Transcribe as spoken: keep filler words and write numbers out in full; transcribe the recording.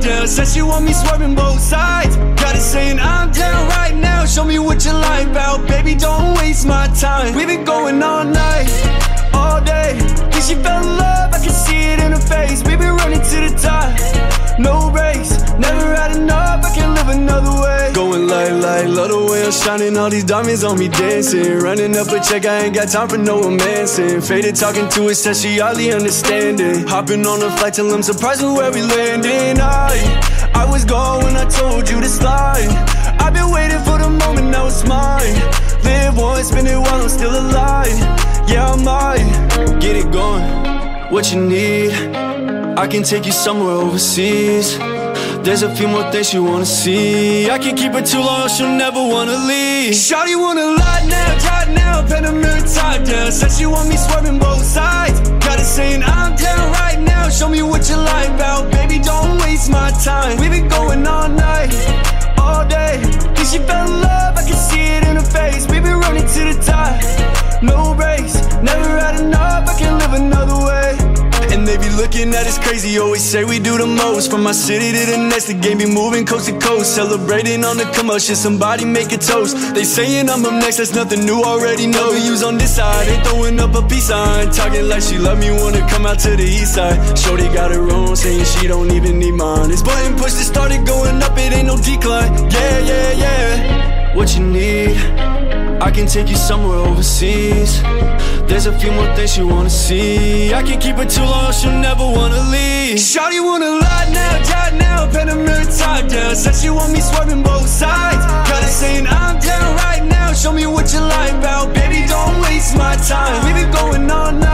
down. Said she want me swerving both sides. Got it saying I'm down right now. Show me what you like about, baby, don't waste my time. We've been going all night, all day. Think she fell in love, I can see it in her face. We've been running to the top, no race. Never had enough, I can't live another way. Going light, light, love the way I'm shining. All these diamonds on me dancing. Running up a check, I ain't got time for no romancing. Faded talking to her, said she hardly understanding. Hopping on a flight till I'm surprised with where we landing. I, I was gone when I told you to slide. I've been waiting for the moment, now it's mine. Live once, spend it while I'm still alive. Yeah, I might get it going. What you need, I can take you somewhere overseas. There's a few more things you wanna see. I can't keep her too long, she'll never wanna leave. Shawty wanna lie now, right now, Panamera top down. Said she want me swerving both sides. Got it saying I'm down right now. Show me what you like about, baby, don't waste my time. We've been going all night, all day. Think she fell in love, I can see it in her face. We've been running to the top, no race. Never had enough, I can't live another way. And they be looking at us crazy, always say we do the most. From my city to the next, the game be moving coast to coast. Celebrating on the commotion, somebody make a toast. They saying I'm up next, that's nothing new, already know. Who's on this side, they throwing up a peace sign. Talking like she love me, wanna come out to the east side. Shorty got her own, saying she don't even need mine. It's button push that started going up, it ain't no decline. Yeah, yeah, yeah. What you need, I can take you somewhere overseas. There's a few more things you wanna see. I can't keep her too long, she'll never wanna leave. Shawty wanna lie now, right now, Panamera top down. Said she want me swerving both sides. Got it saying I'm down right now. Show me what you like about, baby, don't waste my time. We've been going all night.